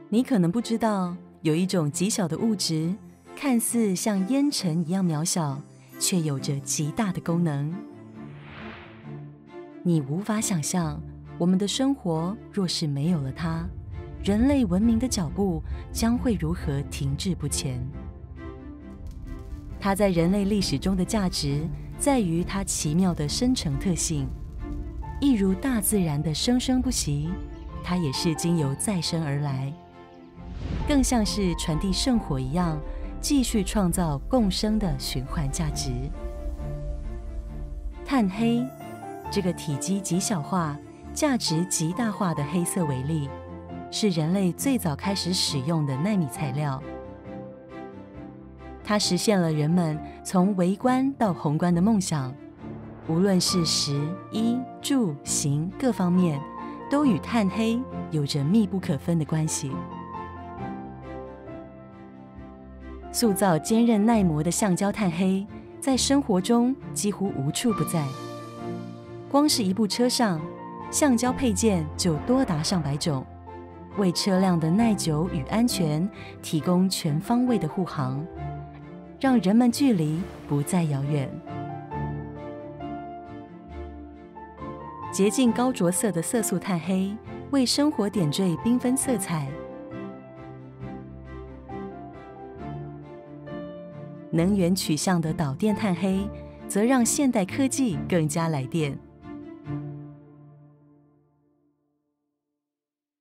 你可能不知道，有一种极小的物质，看似像烟尘一样渺小，却有着极大的功能。你无法想象，我们的生活若是没有了它，人类文明的脚步将会如何停滞不前。它在人类历史中的价值，在于它奇妙的生成特性。一如大自然的生生不息，它也是经由再生而来，更像是传递圣火一样，继续创造共生的循环价值。碳黑，这个体积极小化、价值极大化的黑色微粒，是人类最早开始使用的奈米材料。它实现了人们从微观到宏观的梦想，无论是食、衣、住、行各方面，都与碳黑有着密不可分的关系。塑造坚韧耐磨的橡胶碳黑，在生活中几乎无处不在。光是一部车上，橡胶配件就多达上百种，为车辆的耐久与安全提供全方位的护航，让人们距离不再遥远。洁净高着色的色素碳黑，为生活点缀缤纷色彩。能源取向的导电碳黑，则让现代科技更加来电。